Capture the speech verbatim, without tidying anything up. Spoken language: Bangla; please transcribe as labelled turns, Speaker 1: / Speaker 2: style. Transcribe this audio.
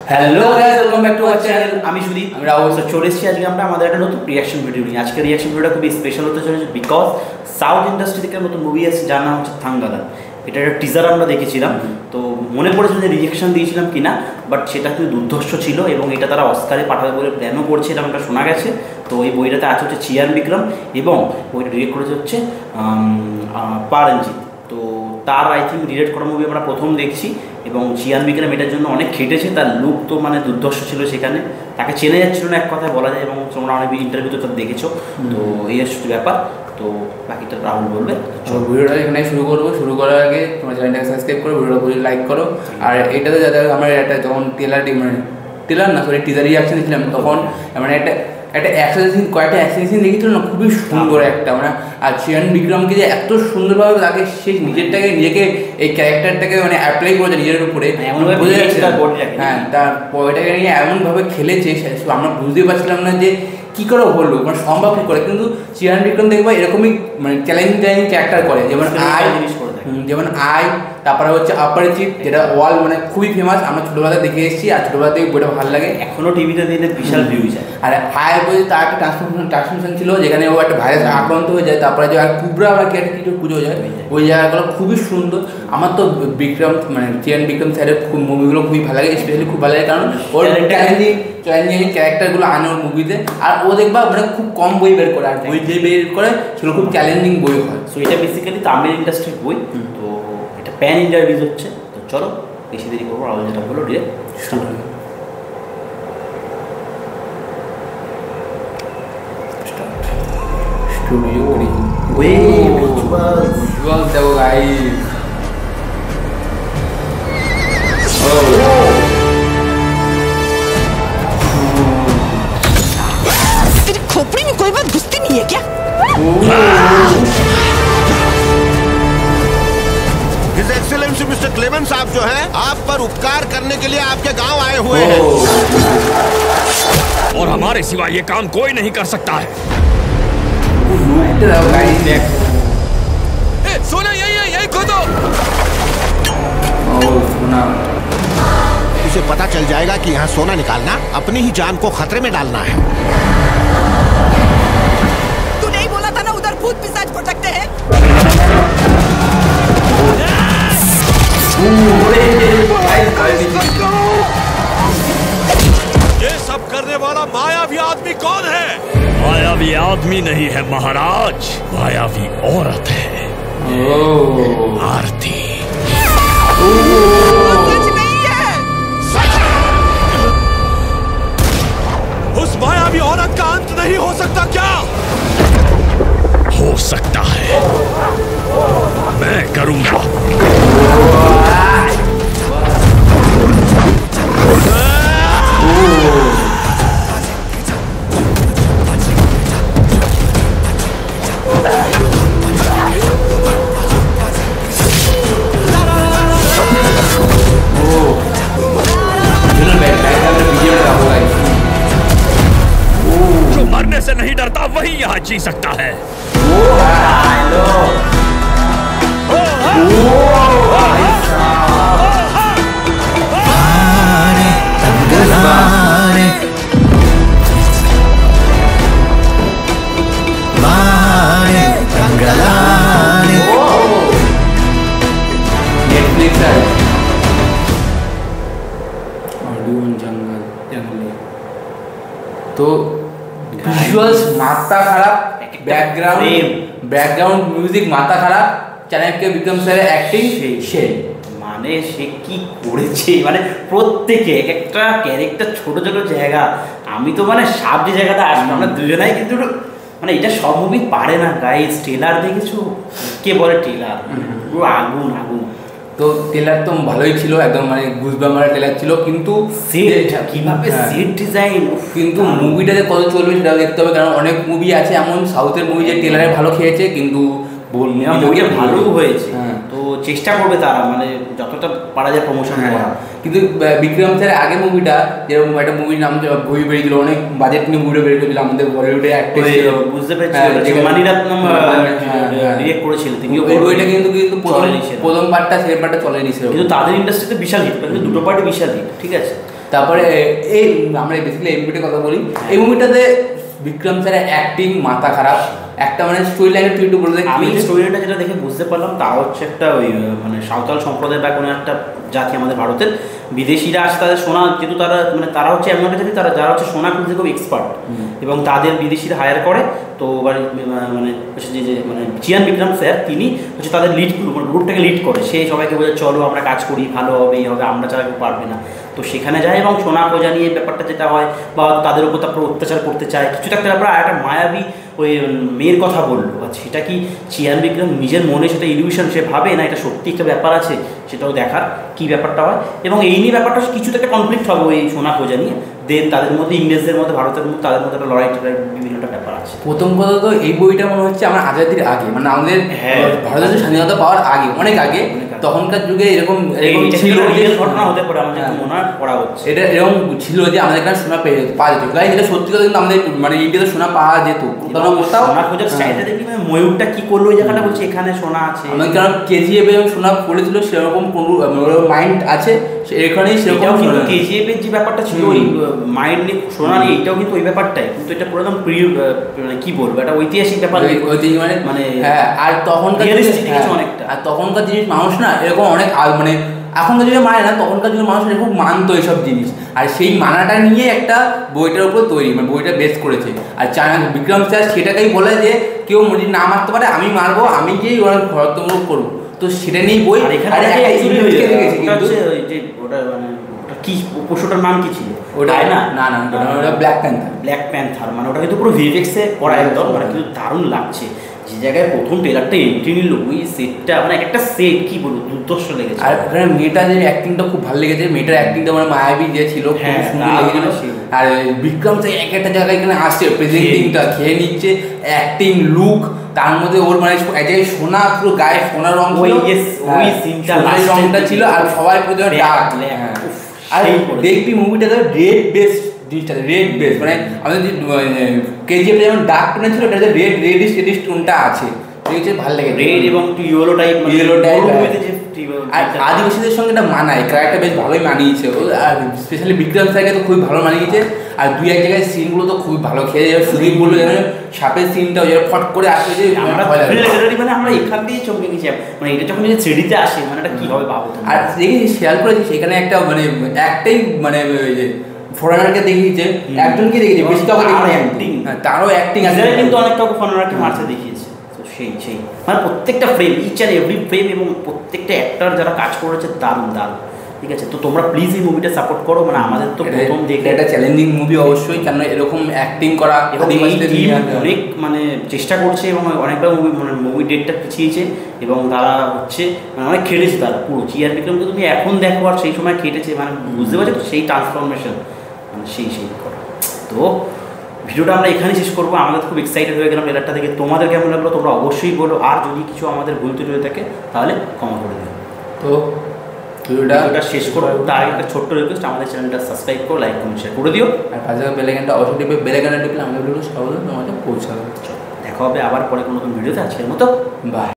Speaker 1: Hello guys, welcome back to our channel.
Speaker 2: আমি সুদীপ,
Speaker 1: আমি রাহুল।
Speaker 2: চলে এসেছি আজকে আমরা আমাদের একটা নতুন রিয়াকশন ভিডিও নিয়ে। আজকে রিয়াকশন ভিডিওটা খুবই স্পেশাল হতে চলেছে বিকজ সাউথ ইন্ডাস্ট্রি থেকে নতুন মুভি আছে যার নাম হচ্ছে থাঙ্গাদার। এটা একটা টিজার আমরা দেখেছিলাম, তো মনে পড়েছিল যে রিয়াকশন দিয়েছিলাম কিনা, বাট সেটা কিন্তু দুর্ধর্ষ ছিল এবং এটা তারা অস্কারে পাঠাবে বলে প্ল্যানও করছে, এটা আমরা শোনা গেছে। তো এই বইটাতে আছে হচ্ছে চিয়ান বিক্রম এবং বইটা ডিরেক্ট করেছে হচ্ছে পারঞ্জিত। তো তার আই থিঙ্ক ডিরেক্ট করা মুভি আমরা প্রথম দেখছি এবং চিয়ান বিক্রম এটার জন্য অনেক খেটেছে। তার লুক তো মানে দুর্ধর্ষ ছিল, সেখানে তাকে চেনা যাচ্ছিল না এক কথায় বলা যায়, এবং তোমরা অনেক ইন্টারভিউতে তার দেখেছো। তো এই হচ্ছে ব্যাপার। তো বাকিটা রাহুল বলবে।
Speaker 1: চলো ভিডিওটা এখানে শুরু করবো। শুরু করার আগে তোমার চ্যানেলটাকে সাবস্ক্রাইব করো, ভিডিওটা বুঝে লাইক করো। আর এটাতে যাতে আমার একটা যখন টেলার মানে টেলার না সরি টিজার রিয়াকশন দিয়েছিলাম তখন মানে একটা একটা অ্যাকশন সিন কয়েকটা অ্যাকশন সিন দেখেছিল না, খুবই সুন্দর একটা মানে। আর চিয়ান বিক্রমকে যে এত সুন্দরভাবে তাকে সে নিজেরটাকে নিজেকে এই ক্যারেক্টারটাকে মানে অ্যাপ্লাই করেছে নিজের উপরে, বোঝা যাচ্ছে। হ্যাঁ, তার বইটাকে নিয়ে এমনভাবে খেলেছে আমরা বুঝতেই পারছিলাম না যে কী করে হলো, মানে সম্ভব কী করে। কিন্তু চিয়ান বিক্রম দেখবো এরকমই মানে চ্যালেঞ্জিং চ্যালেঞ্জিং ক্যারেক্টার করে, যেমন আই জিনিস করে যেমন আই, তারপরে হচ্ছে অপরিচিত, যেটা ওয়াল মানে খুবই ফেমাস। আমরা ছোটোবেলা দেখে এসেছি আর ছোটোবেলা থেকে বইটা ভালো লাগে,
Speaker 2: এখনও টিভিতে দিলে বিশাল ভিউ যায়।
Speaker 1: আর আই বলতে তার একটা ট্রান্সফরমেশন ট্রান্সফরমেশন ছিল যেখানে ও একটা ভাইরাস আক্রান্ত হয়ে যায়, তারপরে যে আর কুবরা বা কি কিছু পুজো যায়, ওই জায়গাগুলো খুবই সুন্দর। আমার তো বিক্রম মানে চিয়ান বিক্রম স্যারের খুব মুভিগুলো খুবই ভালো লাগে, স্পেশালি খুব ভালো লাগে কারণ ওর চ্যালেঞ্জিং চ্যালেঞ্জিং ক্যারেক্টারগুলো আনে ওর মুভিতে। আর ও দেখবা মানে খুব কম বই বের করে, আর বই যে বের করে সেগুলো খুব চ্যালেঞ্জিং বই হয়।
Speaker 2: সো এটা বেসিক্যালি তামিল ইন্ডাস্ট্রির বই, তো এটা প্যান ইন্ডিয়া রিলিজ হচ্ছে। তো চলো বেশি দেরি করবো, আরও যেটা বলো ডিরেক্ট স্টার্ট হবে।
Speaker 1: স্টুডিও করি
Speaker 2: ওয়ে ভিজুয়াল
Speaker 1: দেখো গাইস।
Speaker 3: तेरी खोपड़ी में कोई बात घुसती नहीं है क्या?
Speaker 4: हिज एक्सीलेंसी मिस्टर क्लेमेंट साहब जो हैं, आप पर उपकार करने के लिए आपके गांव आए हुए हैं
Speaker 5: और हमारे सिवा ये काम कोई नहीं कर सकता है। ए, सोना यही है, यही खोदो।
Speaker 4: उसे पता चल जाएगा कि यहाँ सोना निकालना अपनी ही जान को खतरे में डालना है।
Speaker 3: तू नहीं बोला था ना उधर भूत पिशाच भटकते हैं?
Speaker 5: ये सब करने वाला मायावी आदमी कौन है? मायावी आदमी नहीं है महाराज, मायावी औरत है, आरती।
Speaker 3: सच नहीं है।
Speaker 5: उस मायावी औरत का अंत नहीं हो सकता क्या? हो सकता है, मैं करूंगा। जो मरने से नहीं डरता वही यहाँ जी सकता है।
Speaker 1: जंगल जंगली तो ভিজুয়ালস মাথা খারাপ, ব্যাকগ্রাউন্ড ব্যাকগ্রাউন্ড মিউজিক মাথা খারাপ, চাণক্য বিক্রম স্যারের অ্যাক্টিং সেই
Speaker 2: মানে সে কি করেছে, মানে প্রত্যেকে এক একটা ক্যারেক্টার ছোট ছোট জায়গা। আমি তো মানে সব যে জায়গাটা আসবো আমরা দুজনাই কিন্তু মানে এটা সব মুভি পারে না গাইস। ট্রেলার দেখেছো, কে বলে ট্রেলার পুরো আগুন আগুন।
Speaker 1: তো ট্রেলার তো ভালোই ছিল, একদম মানে গুজবাম্পার ট্রেলার ছিল, কিন্তু
Speaker 2: সেট কিভাবে সেট ডিজাইন,
Speaker 1: কিন্তু মুভিটাতে কত চলবে সেটাও দেখতে হবে, কারণ অনেক মুভি আছে এমন সাউথের মুভি যে ট্রেলারে ভালো খেয়েছে কিন্তু
Speaker 2: মুভিটা ভালো হয়েছে। তো চেষ্টা করবে তারা মানে যতটা পারা যায় প্রমোশন করা।
Speaker 1: কিন্তু বিক্রম স্যারের আগে মুভিটা যেরকম একটা মুভির নাম বই বেরিয়েছিল, অনেক বাজেট নিয়ে মুভিটা বেরিয়েছিল, আমাদের বলিউডে অ্যাক্টর ছিল,
Speaker 2: বুঝতে পেরেছি মানিরত্নম ডিরেক্ট করেছিল তিনি।
Speaker 1: ওই বইটা কিন্তু কিন্তু প্রথম পার্টটা সেকেন্ড পার্টটা চলেনি,
Speaker 2: কিন্তু তাদের ইন্ডাস্ট্রিতে বিশাল হিট, কিন্তু দুটো পার্টি বিশাল হিট, ঠিক আছে।
Speaker 1: তারপরে এই আমরা বেসিক্যালি এই মুভিটার কথা বলি, এই মুভিটাতে বিক্রম স্যারের অ্যাক্টিং মাথা খারাপ, একটা মানে স্টোরি লাইনে তুই একটু বলতে।
Speaker 2: আমি স্টোরি লাইনটা যেটা দেখে বুঝতে পারলাম তা হচ্ছে একটা ওই মানে সাঁওতাল সম্প্রদায় বা কোনো একটা জাতি আমাদের ভারতের, বিদেশিরা আসে তাদের সোনা, যেহেতু তারা মানে তারা হচ্ছে এমন একটা জাতি তারা যারা হচ্ছে সোনা খুঁজতে খুব এক্সপার্ট, এবং তাদের বিদেশিরা হায়ার করে। তো মানে যে যে মানে চিয়ান বিক্রম স্যার তিনি হচ্ছে তাদের লিড গ্রুপটাকে লিড করে, সে সবাইকে বোঝে চলো আমরা কাজ করি, ভালো হবে, এই হবে, আমরা ছাড়া কেউ পারবে না। তো সেখানে যায় এবং সোনা খোঁজা নিয়ে ব্যাপারটা যেটা হয় বা তাদের উপর তারপর অত্যাচার করতে চায় কিছু একটা ব্যাপার। আর একটা মায়াবী ওই মেয়ের কথা বললো, সেটা কি চিয়ান বিক্রম নিজের মনে সেটা ইলিউশন সে ভাবে না এটা সত্যি একটা ব্যাপার আছে, সেটাও দেখার কী ব্যাপারটা হয়। এবং এই নিয়ে ব্যাপারটা কিছু একটা কনফ্লিক্ট হবে ওই সোনা খোঁজা নিয়ে, দেন তাদের মধ্যে ইংরেজদের মধ্যে ভারতের মধ্যে তাদের মধ্যে একটা লড়াই টড়াই বিভিন্নটা ব্যাপার আছে।
Speaker 1: প্রথম কথা তো এই বইটা মনে হচ্ছে আমার আজাদির আগে, মানে আমাদের ভারতের স্বাধীনতা পাওয়ার আগে, অনেক আগে, তখনকার যুগে এরকম
Speaker 2: ছিল ঘটনা হতে পারে আমাদের মনে হয় পড়া হচ্ছে,
Speaker 1: এটা এরকম ছিল যে আমাদের এখানে সোনা পেয়ে যেত পাওয়া যেত, গাই এটা সত্যি কথা কিন্তু আমাদের মানে ইন্ডিয়াতে সোনা পাওয়া যেত।
Speaker 2: সোনা খোঁজার স্টাইলটা দেখি ময়ূরটা কি করলো ওই জায়গাটা বলছে এখানে সোনা আছে,
Speaker 1: আমাদের কারণ কেজিএফ এবং সোনা পড়েছিল সেরকম কোনো মাইন্ড আছে এখানেই, সেরকম
Speaker 2: কিন্তু কেজিএফ এর যে ব্যাপারটা ছিল ওই মাইন্ড নিয়ে সোনা নিয়ে, এটাও কিন্তু ওই ব্যাপারটাই, কিন্তু এটা পুরো একদম কি বলবো একটা ঐতিহাসিক ব্যাপার,
Speaker 1: মানে
Speaker 2: মানে
Speaker 1: হ্যাঁ। আর তখনকার
Speaker 2: অনেকটা,
Speaker 1: আর তখনকার জিনিস মানুষ না এরকম অনেক মানে এখনকার যুগে মানে না, তখনকার যুগে মানুষ এরকম মানতো এইসব জিনিস, আর সেই মানাটা নিয়ে একটা বইটার উপর তৈরি, মানে বইটা বেস করেছে। আর চায়না বিক্রম স্যার সেটাকেই বলে যে কেউ যদি না মারতে পারে আমি মারবো, আমি গিয়েই ওরা ঘরতমূলক করবো, তো সেটা নিয়েই বই।
Speaker 2: কি পশুটার নাম কি ছিল
Speaker 1: ওটা? না না না ওটা ব্ল্যাক প্যান্থার।
Speaker 2: ব্ল্যাক প্যান্থার মানে ওটা কিন্তু পুরো ভিএফএক্সে করা একদম, মানে কিন্তু দারুণ লাগছে। যে জায়গায় প্রথম ট্রেলারটা এন্ট্রি নিল ওই সেটটা মানে একটা সেট কি বলবো দুর্দর্শ লেগেছে।
Speaker 1: আর ওখানে মেয়েটা যে অ্যাক্টিংটা খুব ভালো লেগেছে, মেয়েটার অ্যাক্টিংটা মানে মায়াবী যে ছিল খুব সুন্দর লেগেছিল। আর বিক্রম স্যার এক একটা জায়গায় এখানে আসছে, প্রেজেন্টিংটা খেয়ে নিচ্ছে, অ্যাক্টিং লুক, তার মধ্যে ওর মানে সোনা পুরো গায়ে সোনার রং ছিল,
Speaker 2: ওই সিনটা
Speaker 1: রংটা ছিল, আর সবাই পুরো ডার্ক। আর দেখবি মুভিটা তো রেড বেস্ট জিনিসটা, রেড বেস মানে আমাদের যে কেজিএফ যেমন ডার্ক টোনে ছিল, এটা রেড রেডিশ রেডিশ টোনটা আছে, ভালো লাগে
Speaker 2: রেড এবং ইয়েলো টাইপ,
Speaker 1: ইয়েলো টাইপ। আর আদিবাসীদের সঙ্গে এটা মানায়, ক্যারেক্টার বেশ ভালোই মানিয়েছে, আর স্পেশালি বিক্রম স্যারকে তো খুবই ভালো মানিয়েছে। আর দুই এক জায়গায় সিনগুলো তো খুবই ভালো, খেয়ে যাবে সুদীপ বললো যেন সাপের সিনটা ওই ফট করে আসে যে
Speaker 2: আমরা মানে আমরা এখান দিয়ে চমকে গেছি, মানে এটা যখন থ্রিডিতে আসে মানে এটা কী হবে ভাবো।
Speaker 1: আর দেখি শেয়ার করেছি সেখানে একটা মানে একটাই মানে ফরেনারকে দেখিয়েছে, একজনকে দেখিয়েছে, বেশি কাউকে
Speaker 2: অ্যাক্টিং,
Speaker 1: তারও অ্যাক্টিং আছে,
Speaker 2: কিন্তু অনেক কাউকে ফরেনারকে মারতে দেখিয়েছে। তো সেই সেই মানে প্রত্যেকটা frame, each and every frame এবং প্রত্যেকটা অ্যাক্টর যারা কাজ করেছে দারুণ দারুণ, ঠিক আছে। তো তোমরা প্লিজ এই মুভিটা সাপোর্ট করো, মানে আমাদের তো প্রথম দেখে
Speaker 1: একটা চ্যালেঞ্জিং মুভি অবশ্যই, কেন এরকম অ্যাক্টিং করা
Speaker 2: এবং অনেক মানে চেষ্টা করছে এবং অনেকটা মুভি মানে মুভি ডেটটা পিছিয়েছে এবং তারা হচ্ছে মানে অনেক খেটেছে তারা পুরো। চিয়ান বিক্রমকে তুমি এখন দেখো আর সেই সময় খেটেছে, মানে বুঝতে পারছো তো সেই ট্রান্সফরমেশন, মানে সেই সেই করা। তো ভিডিওটা আমরা এখানে শেষ করবো, আমাদের খুব এক্সাইটেড হয়ে গেলাম ট্রেলারটা থেকে। তোমাদের কেমন লাগলো তোমরা অবশ্যই বলো, আর যদি কিছু আমাদের ভুল ত্রুটি হয়ে থাকে তাহলে ক্ষমা করে দিও। তো ভিডিওটা শেষ করবো, তার একটা ছোট্ট রিকোয়েস্ট, আমাদের চ্যানেলটা সাবস্ক্রাইব করো, লাইক কমেন্ট শেয়ার করে দিও, আর পাশে বেলাইকনটা অবশ্যই টিপে, বেলাইকনটা টিপলে আমাদের ভিডিও সহজে তোমাদের পৌঁছাবে। দেখা হবে আবার পরে কোনো নতুন ভিডিওতে, আজকের মতো বাই।